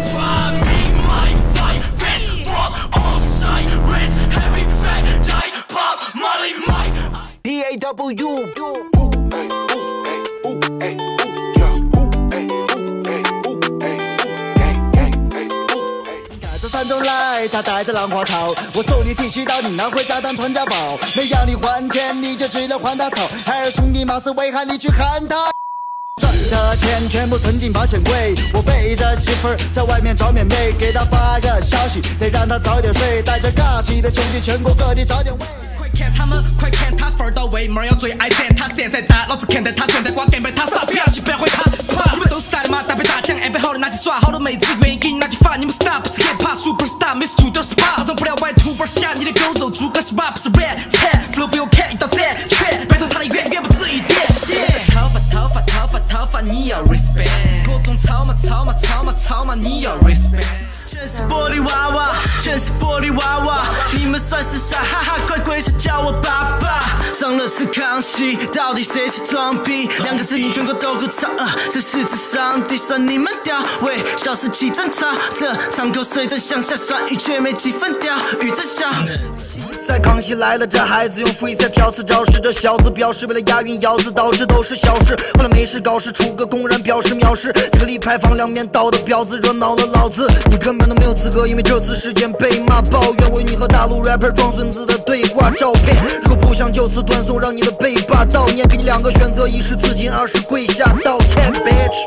DAW。带着山中来，他带着浪花草，我送你剃须刀，你拿回家当传家宝。没要你还钱，你就只能还他草。还有兄弟冒死危害，你去喊他。赚的钱全部存进保险柜，我背着媳妇儿在外面找免费，给她发个消息，得让她早点睡，带着尬气的兄弟全国各地找点位。 看他们，快看他份儿到位，妹儿要最爱点，他现在大，老子看待他现在瓜干杯，他傻逼，去不要回他。你们都是傻的吗？大牌大奖，安排好的拿去耍，好多妹子愿意给你拿去发。你们 star 不是 hip hop superstar， 没事做点 SPA， 保证不了外土本下你的狗肉，猪肝是 rap 不是 rap， 菜 flow 不用看一刀斩，全拜托他的远远不止一点。头发，你要 respect， 各种草嘛，你要 respect。全是玻璃娃娃，全是玻璃娃娃，你们算是傻哈哈，快跪下叫我爸爸。上了次康熙，到底谁是装逼？两个字你全国都会唱，这是智商低，算你们屌，喂，小事气正常，这场口水正向下酸雨，却没几分屌，雨正响。 在康熙来了，这孩子用 freestyle 挑刺招式，这小子表示为了押韵咬字，导致都是小事。为了没事搞事，出个公然表示藐视，这个立牌坊两面倒的婊子惹恼了老子，你根本都没有资格，因为这次事件被骂抱怨为你和大陆 rapper 装孙子的对话照片。如果不想就此断送，让你的背霸悼念，给你两个选择，一是自尽，二是跪下道歉 bitch。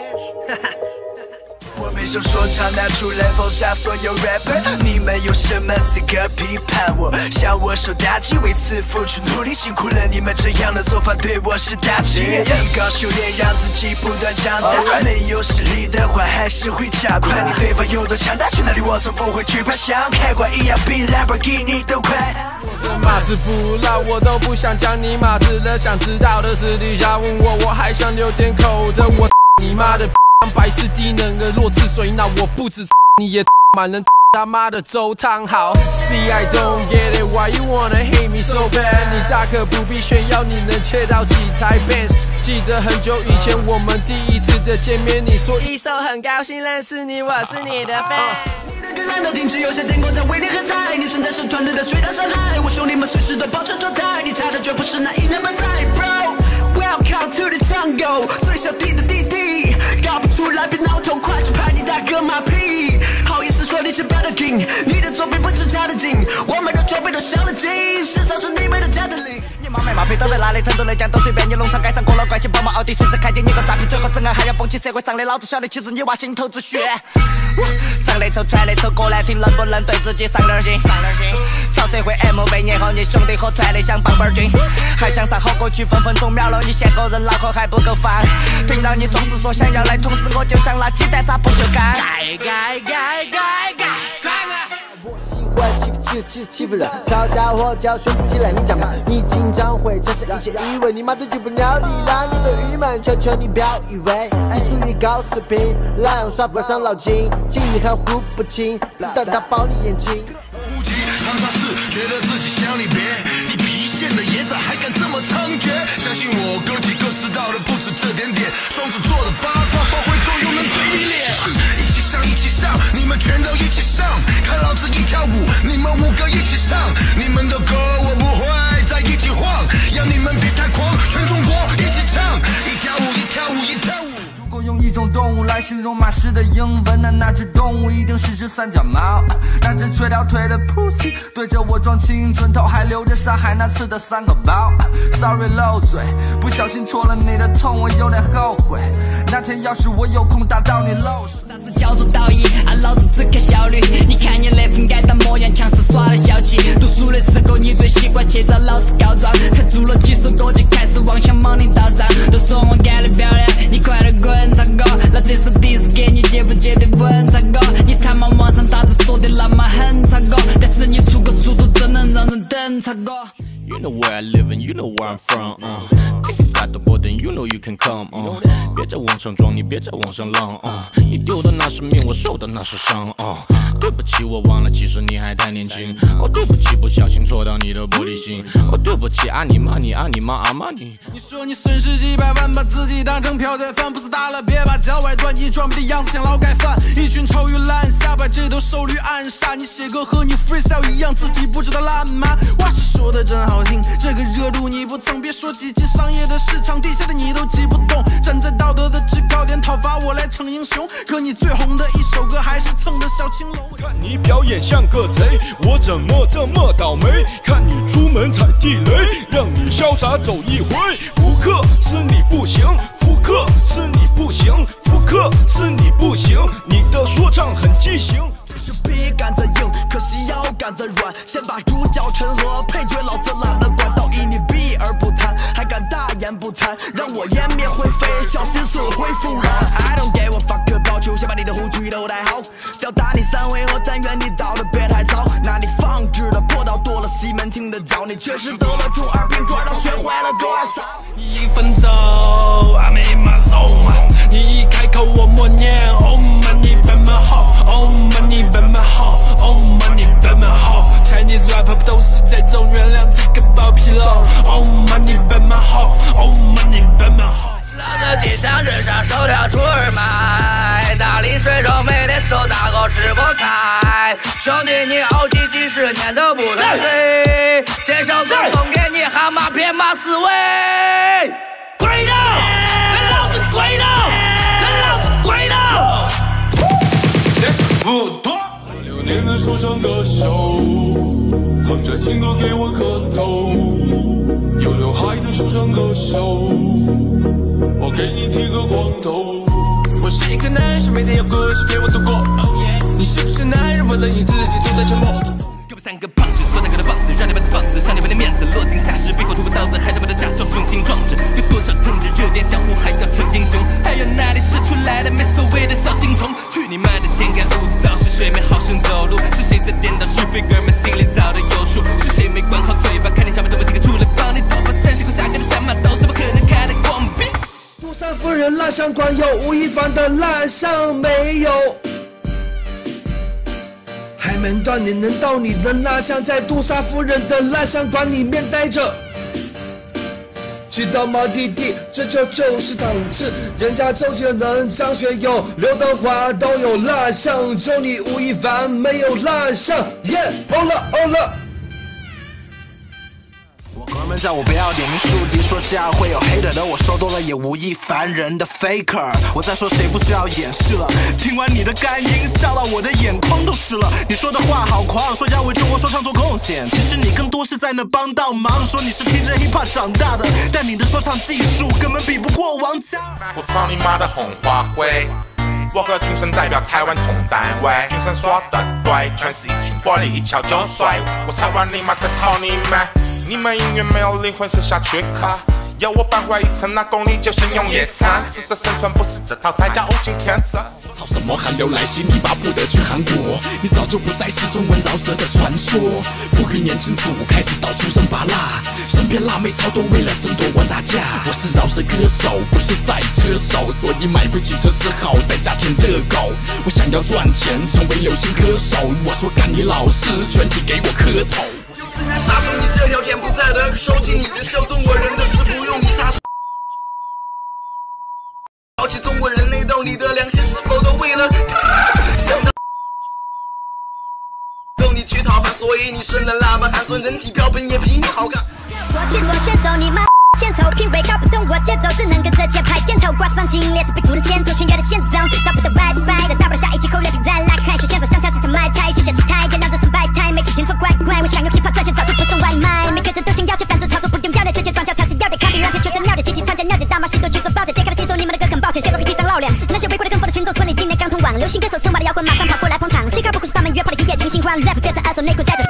我没声说唱，拿出来封杀所有 rapper， 你们有什么资格批判我？向我受打击，为此付出努力，辛苦了你们，这样的做法对我是打击。提高修炼，让自己不断长大，没有实力的话还是会加快。你对方有多强大，去哪里我从不会惧怕，像开关一样比 Lamborghini 都快。 马子不老，我都不想讲你马子了，想知道的私底下问我，我还想留点口的，我你妈的。百事低能儿落赤水脑，我不止你也满人他妈的周汤豪。See I don't get it, why you wanna hate me so bad？ 你大可不必炫耀你能切到几台 Benz。记得很久以前我们第一次的见面，你说一首很高兴认识你，我是你的 fan。 你的歌烂到停止，有些天空在为你喝彩，你存在是团队的最大伤害。我兄弟们随时都保持状态，你差的绝不是那一两半载 ，Bro。Welcome to the jungle， 最小弟的弟弟，搞不出来别闹痛快去拍你大哥马屁。好意思说你是 Better King， 你的作品不止差得紧，我们的装备都镶了金，是造成你们的加德林。你妈卖马屁都在哪里？成都来讲都随便，你农场街上过了怪气宝马奥迪，随时看见你个诈骗，最后真爱还要蹦起社会上的老子晓得，其实你娃心头之血。长得丑穿得丑，歌难听，能不能对自己上点心？朝社会 MV 年后，你兄弟伙传的像棒棒军，还想上好歌曲，分分钟秒了你嫌个人脑壳还不够烦。听到你总是说想要来捅死我，就想拿鸡蛋砸不锈钢。 我喜欢欺负人，吵架或叫兄弟提来你讲嘛，你经常会产生一些疑问，你妈都救不了你，让你的郁闷，求求你不要以为你属于高水平，滥用耍不伤脑筋，金鱼含糊不清，知道他爆你眼睛。 无极常常是觉得自己想离别，你郫县的野仔还敢这么猖獗？相信我，哥几个知道的不止这点点，双子座的八卦发挥作用能怼你脸。一起上，一起上，你们全都一起上，看老子一跳舞，你们5个一起上，你们的歌我不会再一起晃，要你们别太狂，全中国一起唱，一跳舞，一跳舞，一跳舞。 如果用一种动物来形容马氏的英文，那只动物一定是只三脚猫。那只垂条腿的 pussy 对着我装青春头，还留着上海那次的3个包。Sorry 漏嘴，不小心戳了你的痛，我有点后悔。那天要是我有空打到你漏水。啥子叫做道义啊？老子只看效率。你看你那副矮大模样，像是耍了小气。读书的时候你最习惯去找老师告状，才做了几首歌就开始妄想忙里到账。都说我干得漂亮，你快点滚唱歌。那这首第是给你接不接的问唱歌？你他妈网上咋子说的那么狠唱歌？但是你出个速度真能让人等唱歌。 You know where I live and you know where I'm from. If you got the ball, then you know you can come. 别在网上装，你别在网上浪。你丢的那是命，我受的那是伤。 对不起，我忘了，其实你还太年轻。哦，对不起，不小心戳到你的玻璃心。哦，对不起，爱你骂你，爱你妈阿妈你。 你说你损失几百万，把自己当成朴宰范，不是大了，别把脚外端，你装逼的样子像劳改犯。一群臭鱼烂虾，把这都收率暗杀。你写歌和你 freestyle 一样，自己不知道烂吗？话是说的真好听，这个热度你不蹭，别说挤进商业的市场，地下的你都挤不动。站在道德的制高点，讨伐我来逞英雄。可你最红的一首歌还是蹭的小青龙。 看你表演像个贼，我怎么这么倒霉？看你出门踩地雷，让你潇洒走一回。复刻是你不行，复刻是你不行，复刻是你不行，你的说唱很畸形。 笔杆子硬，可惜腰杆子软。先把主角陈和配角老子懒得管，倒以你避而不谈，还敢大言不惭，让我湮灭灰飞，小心死灰复燃。I don't give a fuck， 抱球先把你的护具都戴好，吊打你3回合，但愿你倒的别太早。那你放置的破道多了，西门庆的脚，你确实得了中二病，转到学会了狗儿撒。 一分走，I made my soul。你一开口我默念 ，Oh money 本本好 ，Oh money 本本好 ，Oh money 本本好。Chinese rap 不都是这种？原谅这个暴脾佬 ，Oh money 本本好 ，Oh money 本本好。 老子经常日上手跳出尔卖，大力水手每天手打狗吃菠菜。兄弟你OG几十年都不太对，这首歌送给你蛤蟆别骂死喂！跪倒，跟老子跪倒，跟老子跪倒。 这是不多。6年的说唱歌手，哼着情歌给我磕头。有刘海的说唱歌手，我给你剃个光头。我是一个男生，每天有故事陪我度过。你是不是男人？为了你自己都在沉默。 给我3个胖子，做那个的棒子，让你们再放肆，伤你们的面子，落井下石，背后捅个刀子，还他妈的假装雄心壮志。有多少蹭着热点小红还要成英雄？还有哪里是出来的没所谓的小精虫？去你妈的天干物燥，是谁没好生走路？是谁在颠倒是非？哥们心里早都有数。是谁没管好嘴巴？看你下面这么几个出来帮你头发30块价格的战马刀，怎么可能开得光逼？ 杜莎夫人蜡像馆有吴亦凡的蜡像没有？还没断你能到你的蜡像在杜莎夫人的蜡像馆里面待着。去到毛弟弟，这就是档次。人家周杰伦、张学友、刘德华都有蜡像，就你吴亦凡没有蜡像。耶，欧了欧了。 哥们叫我不要点名树敌，说这样会有 hater 的，我收多了也无意烦人的 faker。我在说谁不需要掩饰了？听完你的干音，笑到我的眼眶都湿了。你说的话好狂，说要为中国说唱做贡献，其实你更多是在那帮倒忙。说你是听着 hiphop 长大的，但你的说唱技术根本比不过王嘉。 我操你妈的红花灰！我和军生代表台湾同单位，军生耍得对，全是一群玻璃，一瞧就衰。我操完你妈再操你妈！你们音乐没有灵魂是下缺卡，要我扳回一层那功力就先用野餐。适者生存不是这套代价物竞天择。 操什么韩流来袭，你巴不得去韩国？你早就不再是中文饶舌的传说。富裕年轻组开始到处生拔辣，身边辣妹超多，为了争夺我打架。我是饶舌歌手，不是赛车手，所以买不起车只好在家舔热狗。我想要赚钱，成为流行歌手，我说干你老师，全体给我磕头。 自然杀手，你这条柬埔寨的收起你的秀，中国人的事不用你插手。好奇中国人内斗，你的良心是否都为了想到逗你去讨饭，所以你生了喇叭汗，说人体标本也比你好看。 我去做选手，你妈欠抽，品味搞不懂我节奏，只能跟着节拍点头，挂上金链是被主人牵走，全有的限制中，找不到歪的歪的，大不了下一期口脸比再来看，学现在香菜是场卖菜，谢谢师太，原谅这是摆态，每天做乖乖，我想用 hiphop 赚钱，早就不送外卖，每个人都想要求反正操作不用要脸，全钱庄脚，他是要点卡比烂片，全程尿点，集体参加尿点，大妈心都去做抱歉，揭开了听说你们的歌很抱歉，写作比一张老脸，那些围观的跟风的群众，村里今年刚通网，流行歌手称王的摇滚马上跑过来捧场，嘻哈不过是他们约炮的一夜情新欢 ，rap 变成二手内裤带着。